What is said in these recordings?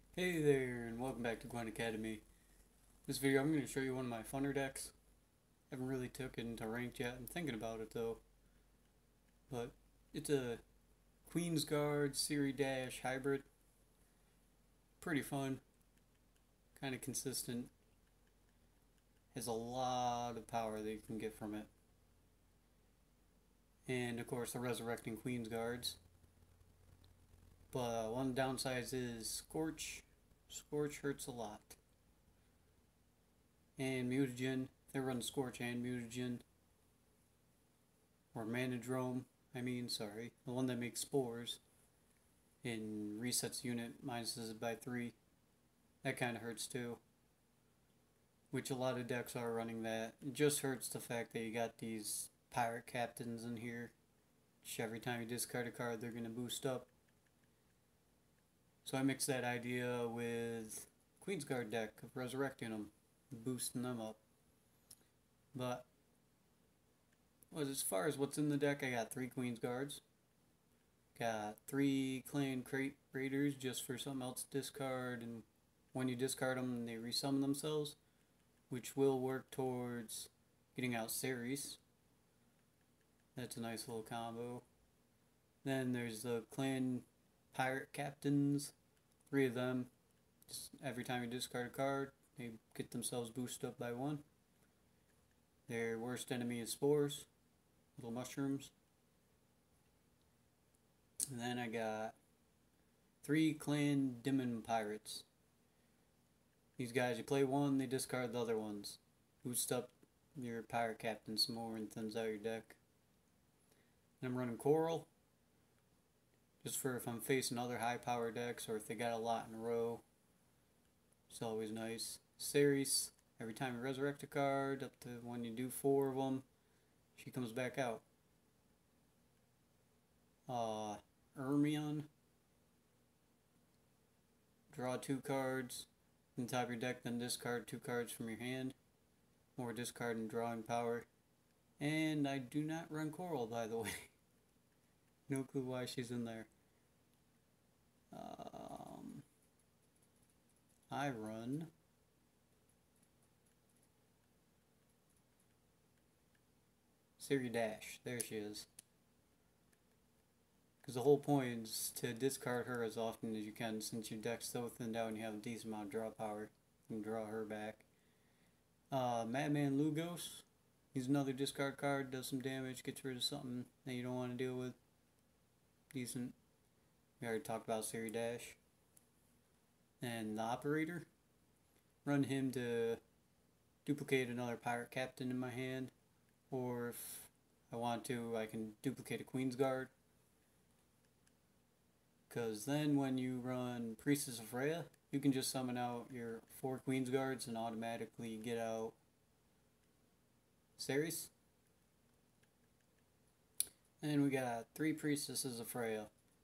Hey there, and welcome back to Gwent Academy. This video, I'm going to show you one of my funner decks. Haven't really took it into ranked yet. I'm thinking about it though. But it's a Queensguard Siri Dash hybrid. Pretty fun. Kind of consistent. Has a lot of power that you can get from it. And of course, the Resurrecting Queensguards. But one downside is Scorch. Scorch hurts a lot. And Mutagen. They run Scorch and Mutagen. Or Manadrome, sorry. The one that makes spores and resets unit minuses it by 3. That kind of hurts too. Which a lot of decks are running that. It just hurts the fact that you got these pirate captains in here. Which every time you discard a card, they're going to boost up. So I mixed that idea with Queensguard deck of resurrecting them, boosting them up. But as far as what's in the deck, I got 3 Queensguards. Got 3 Clan Crate Raiders just for something else to discard, and when you discard them, they resummon themselves, which will work towards getting out Ceres. That's a nice little combo. Then there's the Clan Pirate Captains, 3 of them. Just every time you discard a card, they get themselves boosted up by 1. Their worst enemy is spores, little mushrooms. And then I got 3 Clan Demon Pirates. These guys, you play one, they discard the other ones. Boost up your pirate captain some more and thins out your deck. And I'm running Coral, just for if I'm facing other high power decks or if they got a lot in a row. It's always nice. Ceres, every time you resurrect a card, up to when you do 4 of them, she comes back out. Ermion, draw 2 cards in the top of your deck, then discard 2 cards from your hand. More discard and drawing power. And I do not run Coral, by the way. No clue why she's in there. I run Siri Dash. There she is. Because the whole point is to discard her as often as you can, since your deck's so thinned out and you have a decent amount of draw power. You can draw her back. Madman Lugos. He's another discard card, does some damage, gets rid of something that you don't want to deal with. Decent. We already talked about Siri Dash. And the Operator. Run him to duplicate another pirate captain in my hand. Or if I want to, I can duplicate a Queensguard. Because then when you run Priestess of Rhea, you can just summon out your 4 Queensguards and automatically get out Ceres. And we got 3 Priestesses of Freya.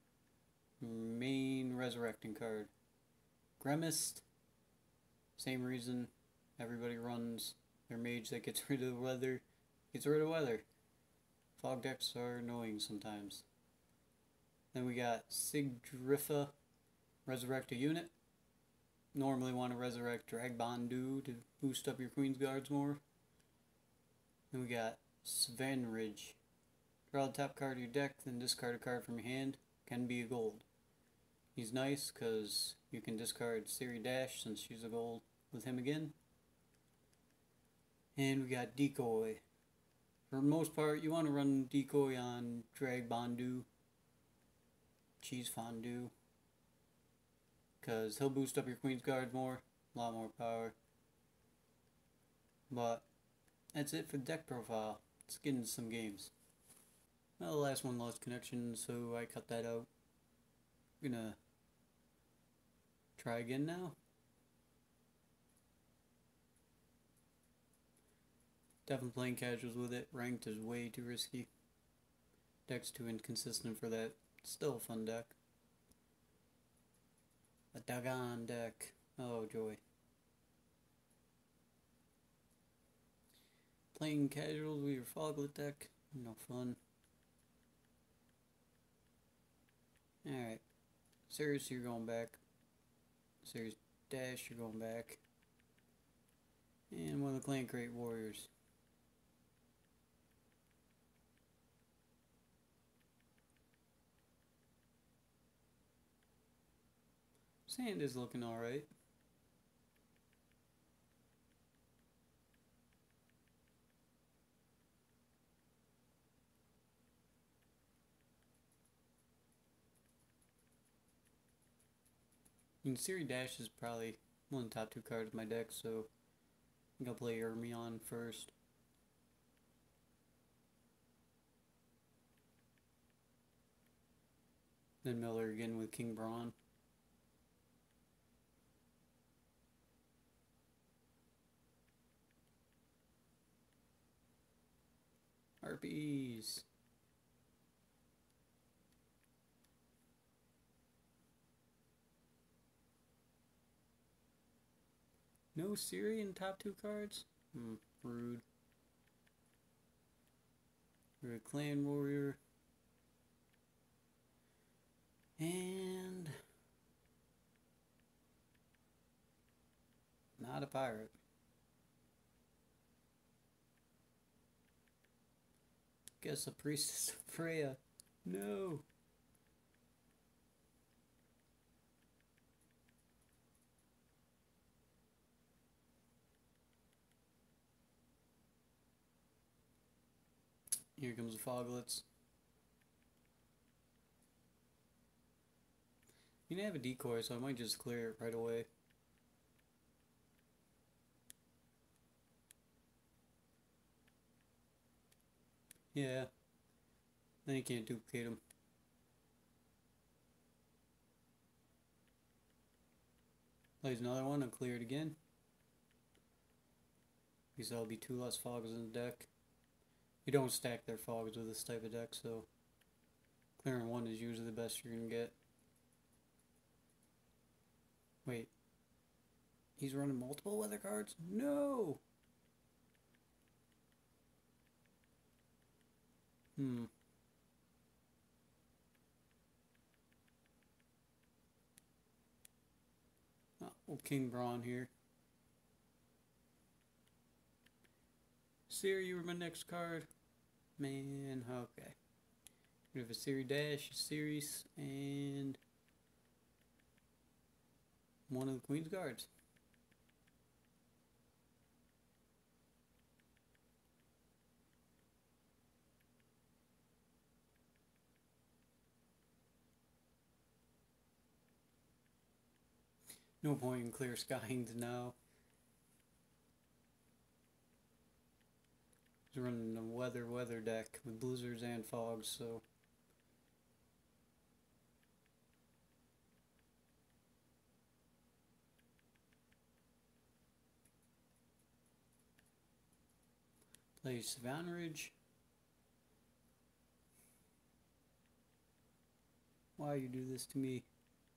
Main resurrecting card. Gremist. Same reason everybody runs their mage that gets rid of weather. Gets rid of weather. Fog decks are annoying sometimes. Then we got Sigdrifa. Resurrect a unit. Normally want to resurrect Dragbondu to boost up your Queensguards more. Then we got Svanridge. Draw the top card of your deck, then discard a card from your hand. Can be a gold. He's nice because you can discard Siri Dash since she's a gold with him again. And we got Decoy. For the most part, you want to run Decoy on Dragbondu. Cheese Fondue. Because he'll boost up your Queensguard more. A lot more power. But that's it for the deck profile. Let's get into some games. Well, the last one lost connection, so I cut that out. I'm gonna try again now. Definitely playing casuals with it. Ranked is way too risky. Deck's too inconsistent for that. Still a fun deck. A Dagon deck. Oh joy. Playing casuals with your Foglet deck. No fun. Alright. Seriously, you're going back. Series Dash, you're going back. And one of the Clan Crate Warriors. Sand is looking alright. And Series Dash is probably one of the top 2 cards of my deck, so I'm gonna play Ermion first. Then Miller again with King Braun. Harpies. No Siri in top 2 cards? Rude. We're a Clan Warrior. And not a pirate. Guess a Priestess of Freya. No. Here comes the Foglets. You can have a decoy, so I might just clear it right away. Yeah. Then you can't duplicate them. Plays another one and clear it again. Because that'll be 2 less fogs in the deck. You don't stack their fogs with this type of deck, so clearing 1 is usually the best you're gonna get. Wait. He's running multiple weather cards? No! Oh, King Braun here. Siri, you were my next card. Man, okay. We have a Series Dash, Series, and one of the Queen's Guards. No point in clear skying now. He's running a weather deck with blizzards and fogs, so play Savannah Ridge. Why you do this to me?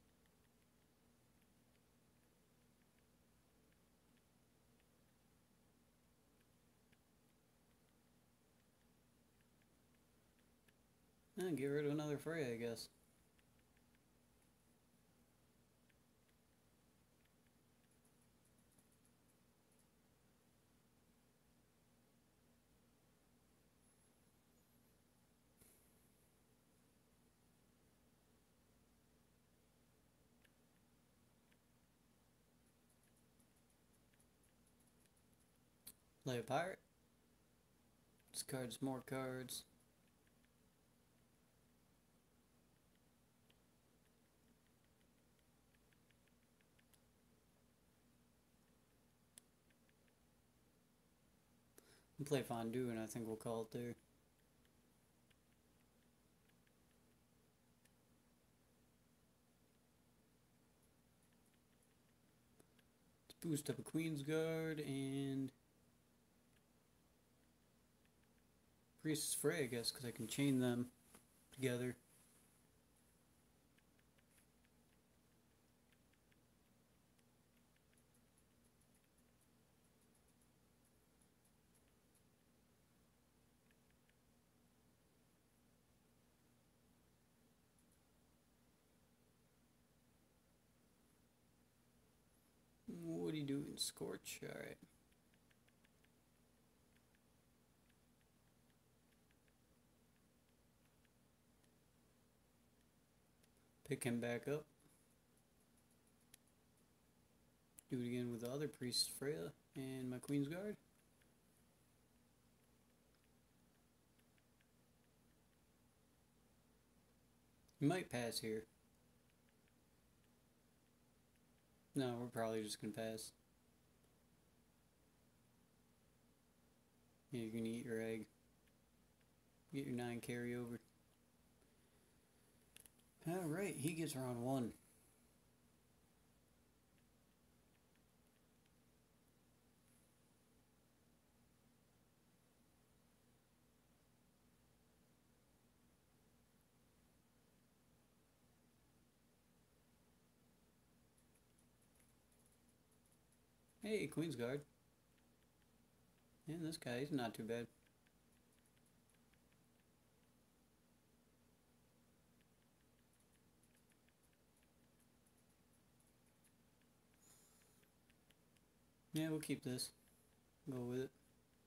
Get rid of another Freya, I guess. Play a pirate. Discards more cards. And play Fondue, and I think we'll call it there. Let's boost up a Queen's Guard and Priestess Freya, I guess, because I can chain them together. you doing, Scorch? Alright. Pick him back up. Do it again with the other Priest Freya and my Queen's Guard. You might pass here. No, we're probably just gonna pass. Yeah, you're gonna eat your egg. Get your 9 carryover. Alright, he gets round 1. Hey, Queen's Guard. And this guy, he's not too bad. Yeah, we'll keep this. Go with it.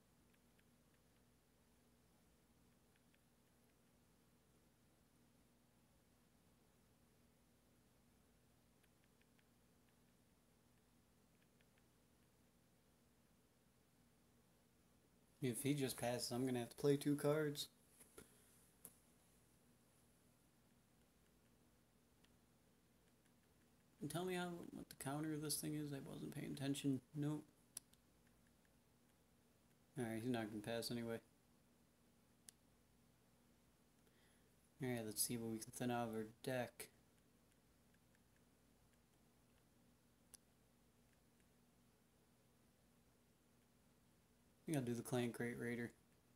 If he just passes, I'm gonna have to play 2 cards. And tell me what the counter of this thing is. I wasn't paying attention. Nope. Alright, he's not gonna pass anyway. Alright, let's see what we can thin out of our deck. I think I'll do the Clan Crate Raider.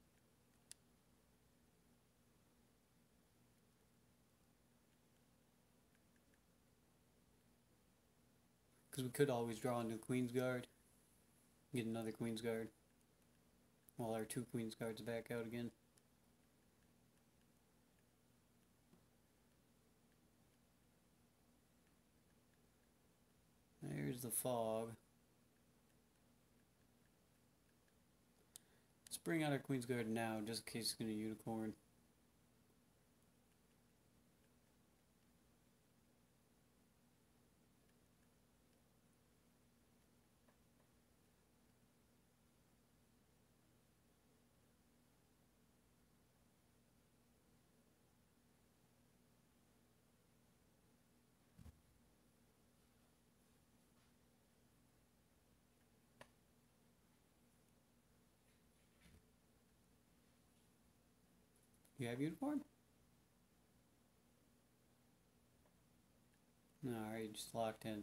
Because we could always draw into Queen's Guard. Get another Queen's Guard. Well, our 2 Queen's Guards back out again. There's the fog. Let's bring out our Queen's Guard now, just in case it's going to unicorn. You have unicorn? No, alright, just locked in.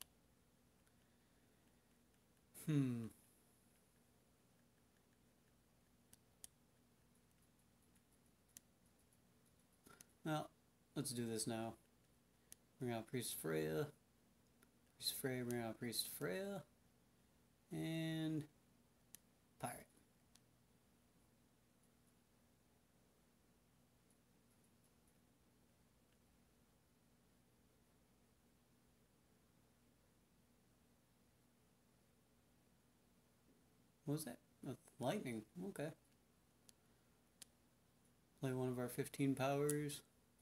Well, let's do this now. Bring out Priest Freya. Priest Freya, bring out Priest Freya. And Pirate. What was that? Lightning. Okay. Play one of our 15 powers.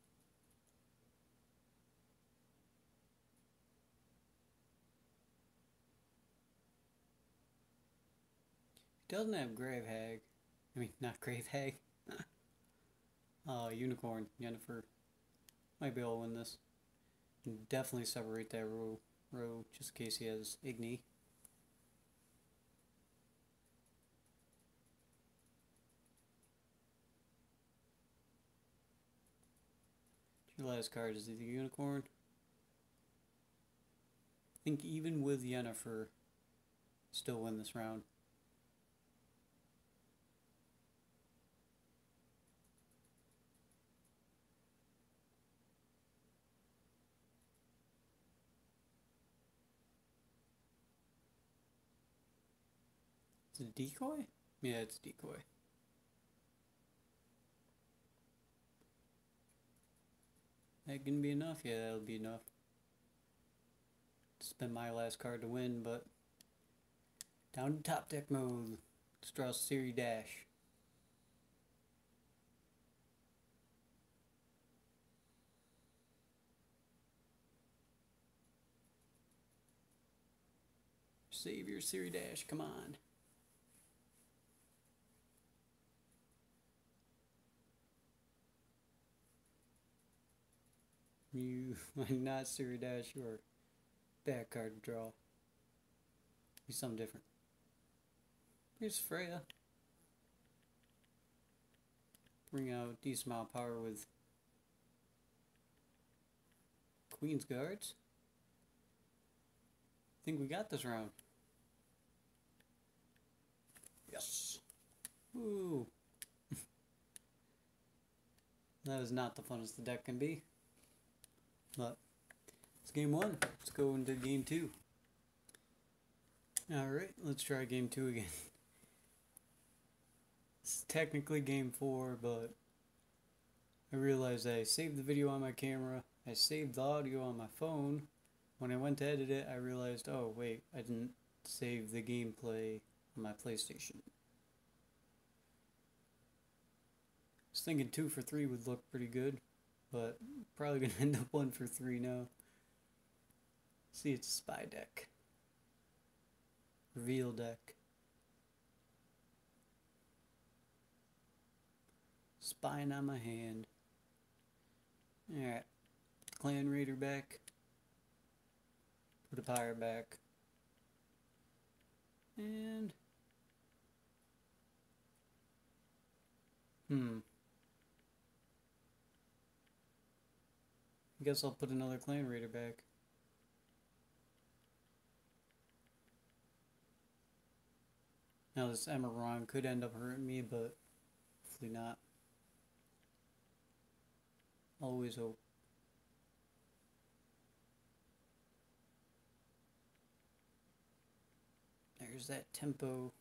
He doesn't have Grave Hag. I mean, not Grave Hag. Unicorn. Yennefer. Might be able to win this. And definitely separate that row just in case he has Igni. Your last card is the Unicorn. I think even with Yennefer, still win this round. Is it a decoy? Yeah, it's a decoy. That gonna be enough? Yeah, that'll be enough. Spend my last card to win, but Down to top deck mode. Let's draw Siri Dash. Save your Siri Dash, come on. You are not Siri Dash, you are bad card to draw. Be something different. Here's Freya. Bring out decent amount of power with Queen's Guards. I think we got this round. Yes. Ooh. That is not the funnest the deck can be. But it's game one. Let's go into game two. Alright, let's try game two again. It's technically game four, but I realized I saved the video on my camera. I saved the audio on my phone. When I went to edit it, I realized, oh wait, I didn't save the gameplay on my PlayStation. I was thinking 2 for 3 would look pretty good, but probably gonna end up 1 for 3 now. See, it's a spy deck. Reveal deck. Spying on my hand. Alright. Clan Raider back. Put a pirate back. And I guess I'll put another Clan Raider back. Now this Emerald could end up hurting me, but hopefully not. Always hope. There's that tempo.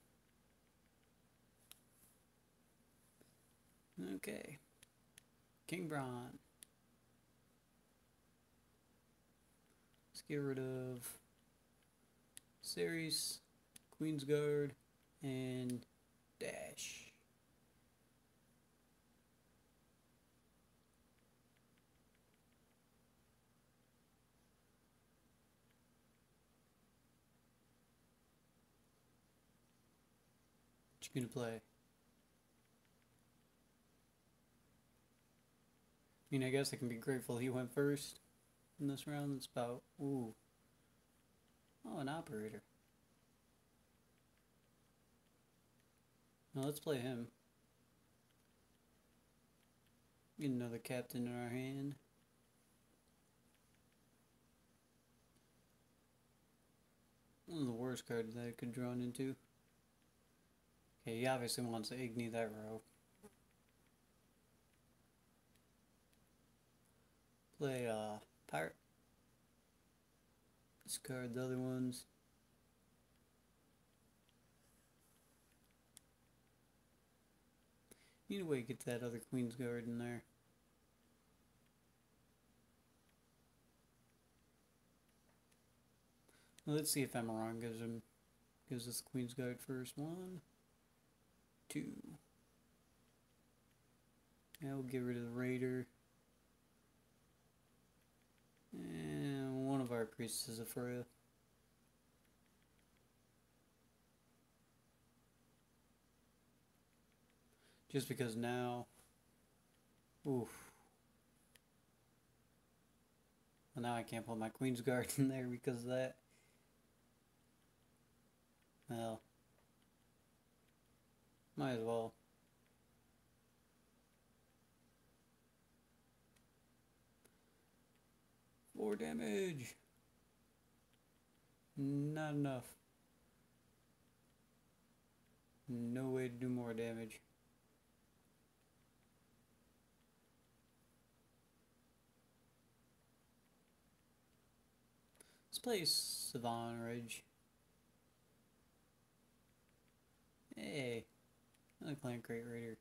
Okay. King Bron. Let's get rid of Ceres, Queen's Guard, and Dash. What you gonna play? I mean, I guess I can be grateful he went first in this round. It's about, ooh. Oh, an operator. Now let's play him. Get another captain in our hand. One of the worst cards that I could draw into. Okay, he obviously wants to Igni that row. Play pirate. Discard the other ones. Need a way to get that other Queen's Guard in there. Well, let's see if Emerald gives us the Queen's Guard first. 1, 2. Now we'll get rid of the Raider. And one of our priests is a Freya. Just because now, oof. Well, now I can't put my Queen's Guard in there because of that. Well, might as well. More damage. Not enough. No way to do more damage. Let's play Savon Ridge. Hey, I like playing Great Raider.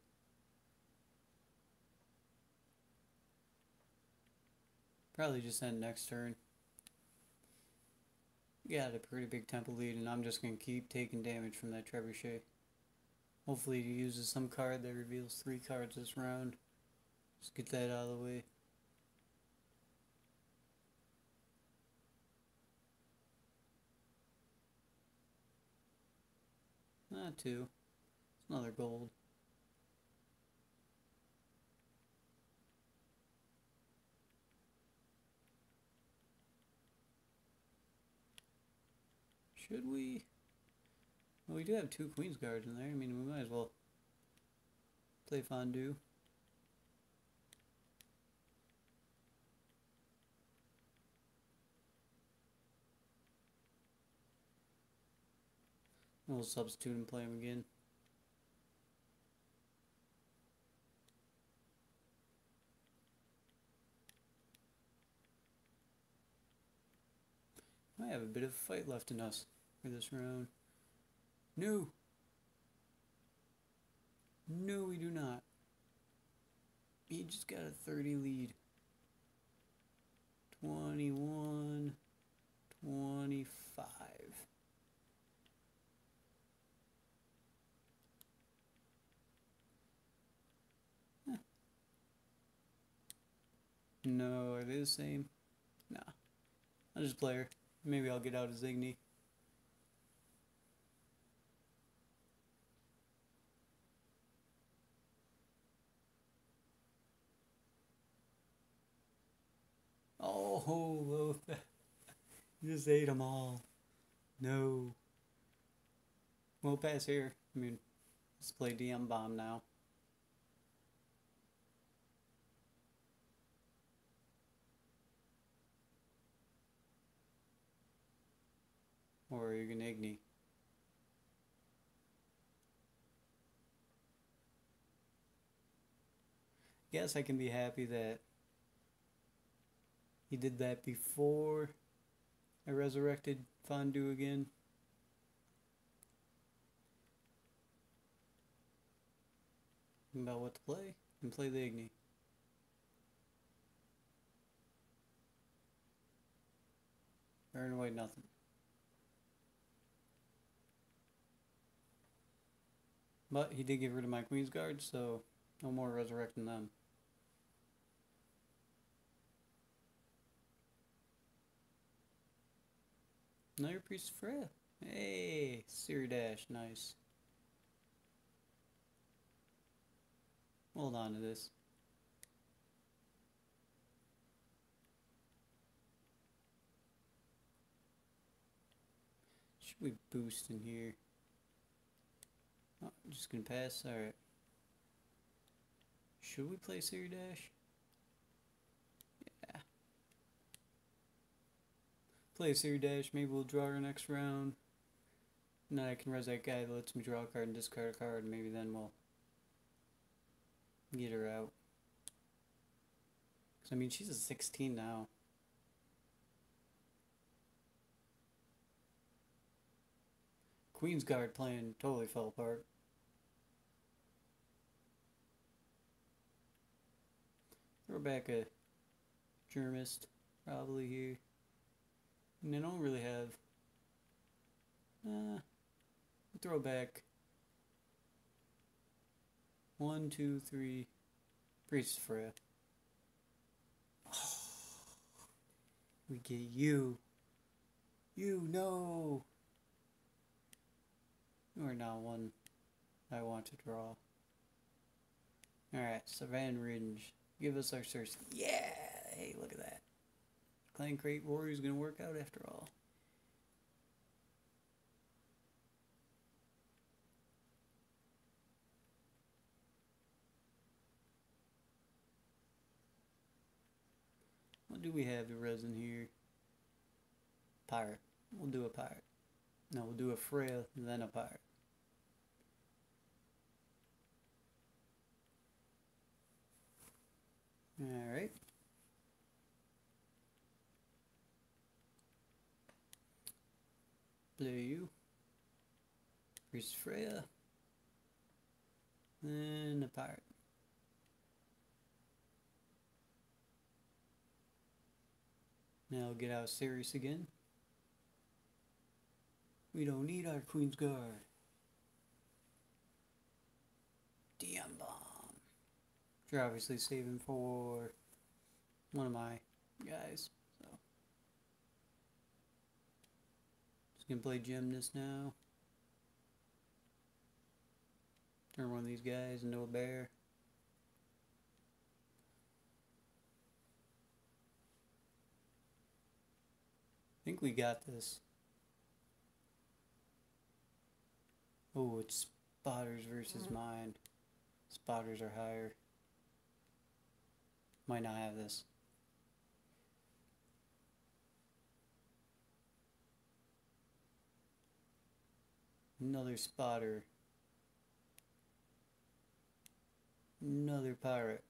Probably just end next turn. got a pretty big tempo lead, and I'm just going to keep taking damage from that trebuchet. Hopefully he uses some card that reveals 3 cards this round. Just get that out of the way. Not 2. It's another gold. Should we? Well, we do have 2 Queen's Guards in there. I mean, we might as well play Fondue. We'll substitute and play him again. I have a bit of fight left in us for this round. No! No, we do not. He just got a 30 lead. 21, 25. Huh. No, are they the same? Nah. I'll just play her. Maybe I'll get out a Zigny. Oh, you just ate them all. No. We'll pass here. I mean, let's play DM Bomb now. Or you're gonna Igni. Guess I can be happy that he did that before I resurrected Fondue again. About what to play, and play the Igni. Earn away nothing. But he did get rid of my Queen's Guard, so no more resurrecting them. Another Priest of Freya. Hey, Seer Dash, nice. Hold on to this. Should we boost in here? Oh, I'm just gonna pass. Alright. Should we play Seer Dash? Yeah. Play Seer Dash, maybe we'll draw our next round. And then I can res that guy that lets me draw a card and discard a card, and maybe then we'll get her out. Because, I mean, she's a 16 now. Queen's Guard playing totally fell apart. Throw back a Germist, probably here. And I don't really have... throw back 1, 2, 3 Priest of Freya. Oh, we get you. You know. You are not one I want to draw. Alright, Savan Ringe. Give us our Cersei. Yeah! Hey, look at that. Clan Crate Warrior is going to work out after all. What do we have to resin here? Pirate. We'll do a pirate. No, we'll do a Freya, then a pirate. Alright. Play you. Priest Freya. Then a pirate. Now get out Sirius again. We don't need our Queen's Guard. DM bomb. Which you're obviously saving for one of my guys. So just gonna play Gymnast now. Turn one of these guys into a bear. I think we got this. Oh, it's spotters versus mine. Spotters are higher. Might not have this. Another spotter. Another pirate.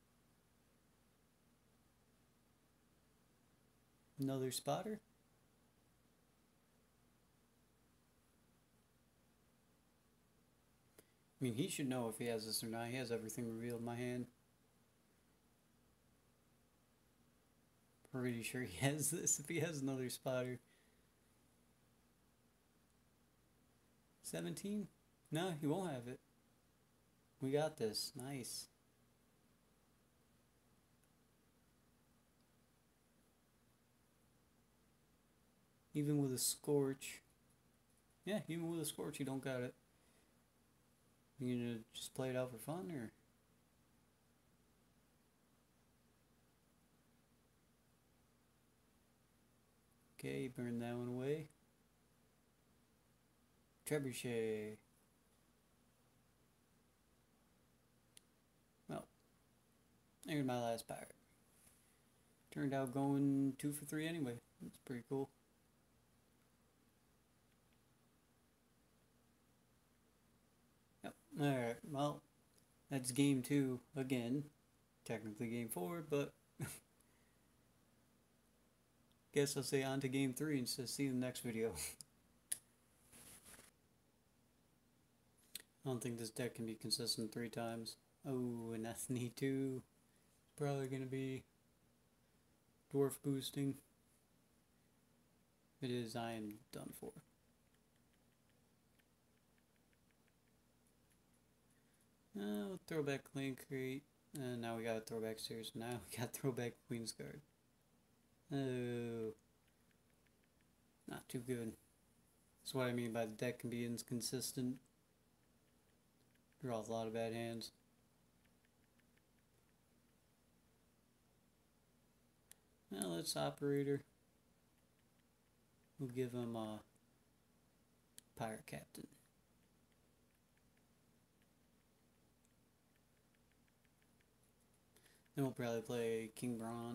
Another spotter? I mean, he should know if he has this or not. He has everything revealed in my hand. Pretty sure he has this if he has another spotter. 17? No, he won't have it. We got this. Nice. Even with a Scorch. Yeah, even with a Scorch, you don't got it. You gonna just play it out for fun, or? Okay, burn that one away. Trebuchet. Well, there's my last pirate. Turned out going 2 for 3 anyway. That's pretty cool. Yep. Alright, well, that's game 2 again. Technically game 4, but guess I'll say on to game 3 and so see you in the next video. I don't think this deck can be consistent 3 times. Oh, and that's neat too. Probably gonna be dwarf boosting. If it is, I am done for. Throwback Clan Crate. Now we got a throwback series. Now we got throwback Queen's Guard. Oh, not too good. That's what I mean by the deck can be inconsistent. Draws a lot of bad hands. Now let's Operator. We'll give him a Pirate Captain. Then we'll probably play King Braun.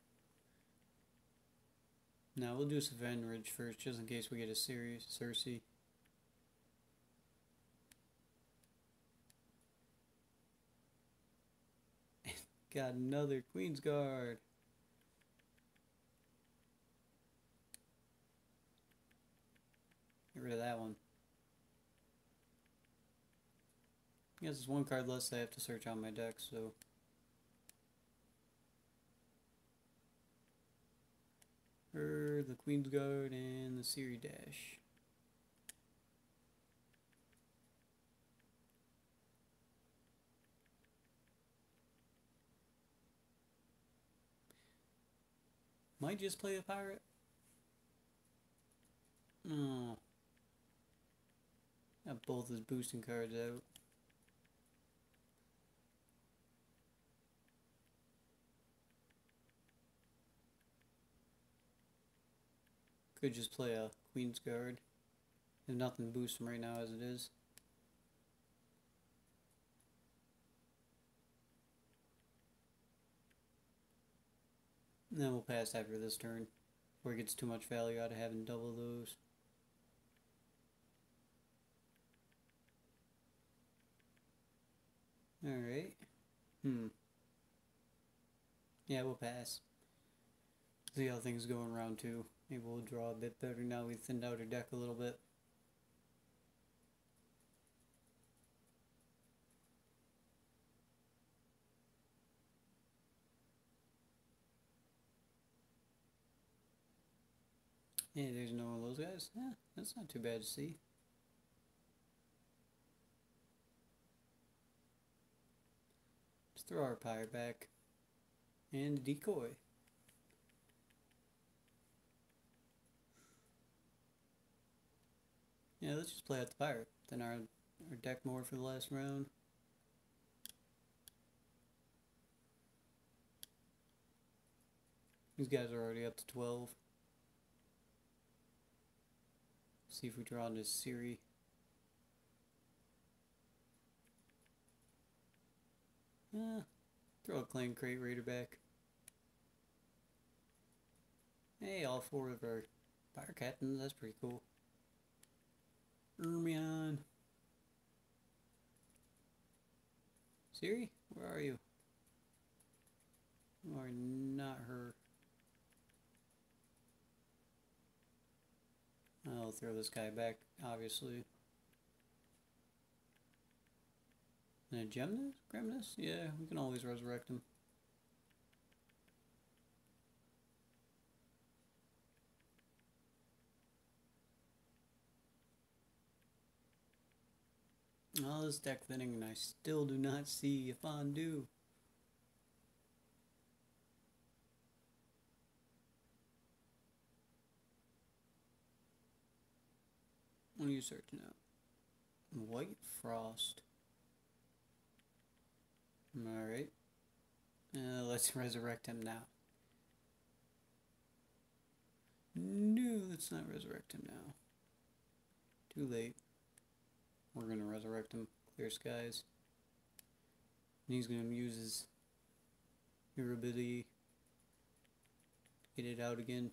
Now we'll do Savannah Ridge first, just in case we get a serious Cersei. Got another Queen's Guard. Get rid of that one. I guess it's one card less I have to search on my deck, so. The Queen's Guard and the Siri Dash. Might just play a pirate. Oh. Got both his boosting cards out. Could just play a Queen's Guard. There's nothing to boost him right now as it is. And then we'll pass after this turn, before he gets too much value out of having double those. Alright. Yeah, we'll pass. See how things go in round 2. Maybe we'll draw a bit better now we've thinned out our deck a little bit. Hey, there's no one of those guys. Yeah, that's not too bad to see. Let's throw our pirate back. And decoy. Yeah, let's just play out the pirate. Then our deck more for the last round. These guys are already up to 12. See if we draw into Siri. Throw a Clan Crate Raider back. Hey, all 4 of our fire captains, that's pretty cool. Ermion. Siri, where are you? You are not her. I'll throw this guy back, obviously. And a Gemnus? Gremnus? Yeah, we can always resurrect him. All this deck thinning, and I still do not see a fondue. What are you searching out? White Frost. Alright. Let's resurrect him now. No, let's not resurrect him now. Too late. We're going to resurrect him. Clear skies. And he's going to use his durability to get it out again.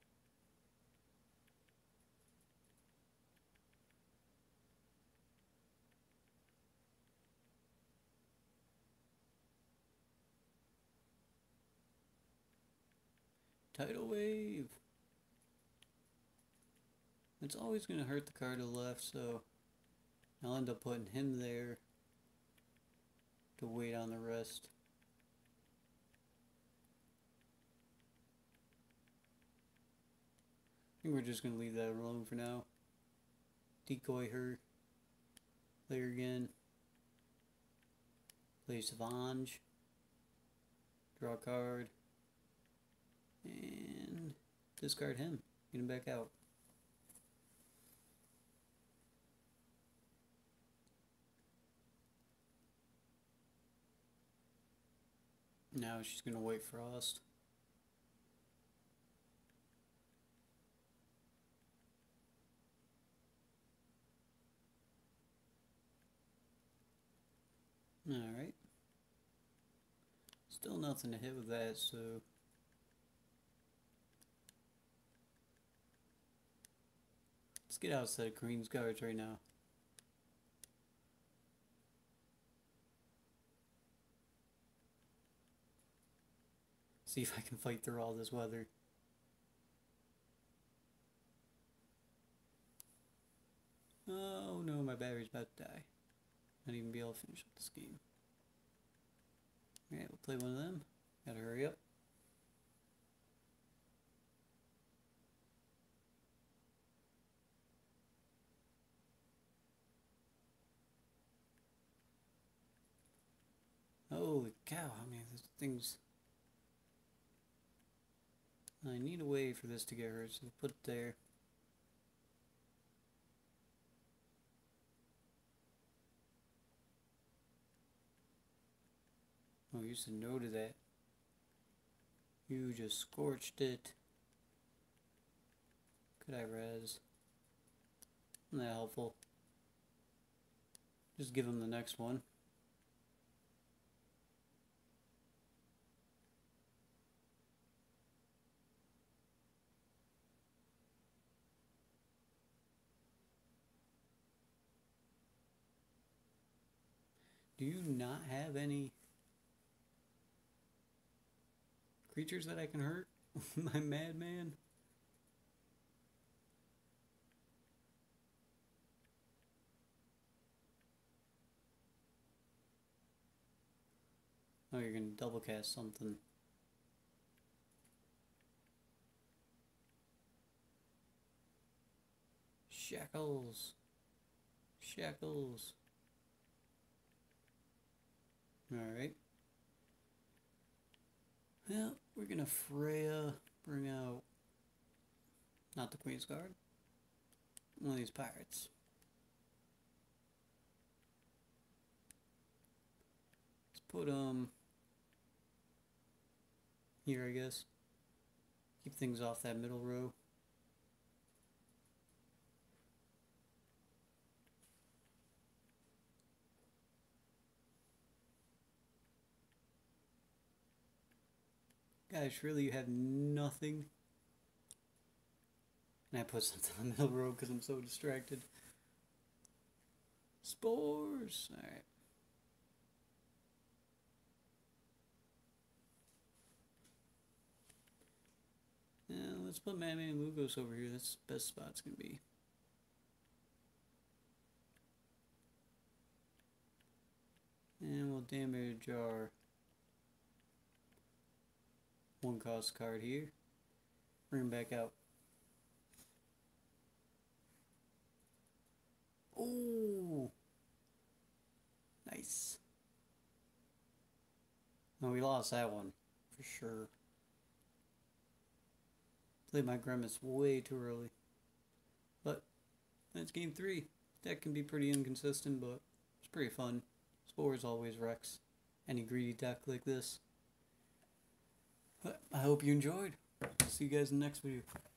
Tidal Wave. It's always going to hurt the card to the left, so I'll end up putting him there to wait on the rest. I think we're just going to leave that alone for now. Decoy her. Play her again. Play Savange. Draw a card. And discard him. Get him back out. Now she's going to White Frost. Alright. Still nothing to hit with that, so let's get outside of Queen's Guards right now. See if I can fight through all this weather. Oh no, my battery's about to die. Not even be able to finish up this game. Alright, we'll play one of them. Gotta hurry up. Holy cow, how many of these things? I need a way for this to get hurt, so we'll put it there. Oh, you said no to that. You just scorched it. Could I res? Isn't that helpful? Just give him the next one. Do you not have any creatures that I can hurt? My madman? Oh, you're gonna double cast something. Shackles. Shackles. Alright. Well, we're gonna Freya bring out not the Queen's Guard. One of these pirates. Let's put here, I guess. Keep things off that middle row. Guys, really you have nothing? And I put something on the middle row because I'm so distracted. Spores! Alright. Now let's put Madman and Lugos over here. That's the best spot it's gonna be. And we'll damage our one cost card here. Bring him back out. Oh, nice. No, we lost that one for sure. Played my Grimace way too early. But that's game 3. Deck can be pretty inconsistent, but it's pretty fun. Spores always wrecks any greedy deck like this. But I hope you enjoyed. See you guys in the next video.